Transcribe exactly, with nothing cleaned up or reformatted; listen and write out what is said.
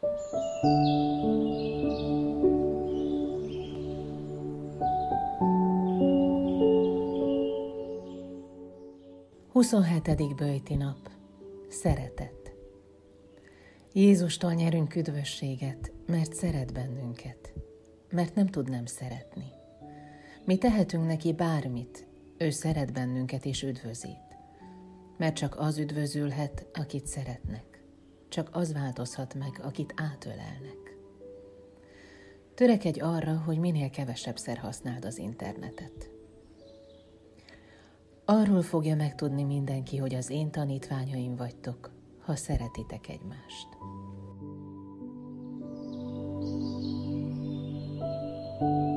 huszonhetedik böjti nap. Szeretet. Jézustól nyerünk üdvösséget, mert szeret bennünket, mert nem tud nem szeretni. Mi tehetünk neki bármit, ő szeret bennünket és üdvözít, mert csak az üdvözülhet, akit szeretnek, csak az változhat meg, akit átölelnek. Törekedj arra, hogy minél kevesebbszer használd az internetet. Arról fogja megtudni mindenki, hogy az én tanítványaim vagytok, ha szeretitek egymást.